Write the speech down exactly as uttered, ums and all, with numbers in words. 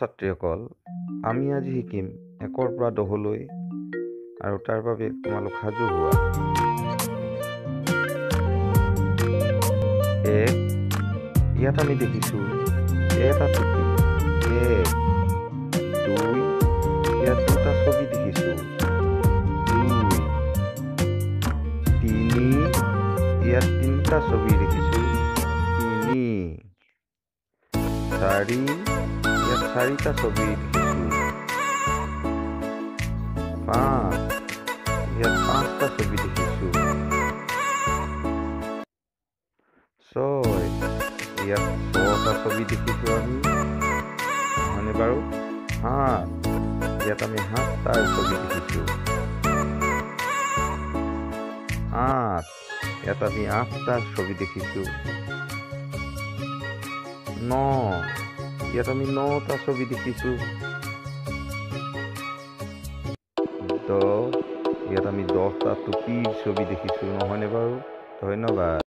ছাত্ৰীসকল, আমি আজি শিকিম একৰ পৰা দহলৈ, আৰু তাৰ বাবে তোমালোক সাজু হোৱা। এক, ইয়াত আমি দেখিছোঁ এটা টুপি। এক, দুই, ইয়াত দুটা ছবি দেখিছোঁ। দুই, তিনি, ইয়াত তিনিটা ছবি দেখিছোঁ। তিনি, চাৰি, ইয়াত চাৰিটা ছবি দেখিছোঁ। পাঁচ, ইয়াত পাঁচটা ছবি দেখিছোঁ। ছয়, ইয়াত ছটা ছবি দেখিছোঁ আমি, নহয়নে বাৰু? সাত, ইয়াত আমি সাতটা ছবি দেখিছোঁ। আঠ, ইয়াত আমি আঠটা ছবি দেখিছোঁ। ন, ইয়াত আমি নটা ছবি দেখিছোঁ। দহ, ইয়াত আমি দহটা টুপিৰ ছবি দেখিছোঁ, নহয়নে বাৰু? ধন্যবাদ।